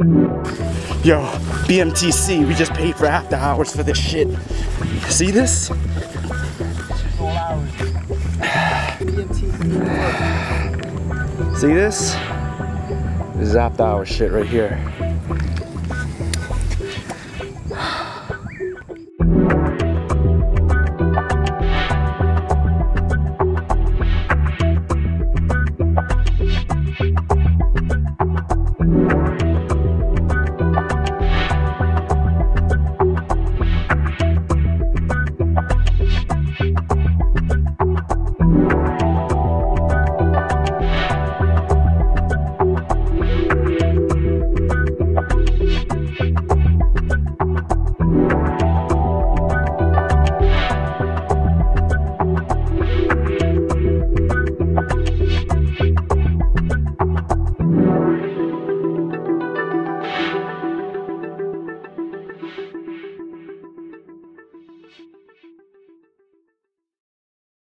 Yo, BMTC, we just paid for after hours for this shit. See this? See this? This is after hours shit right here.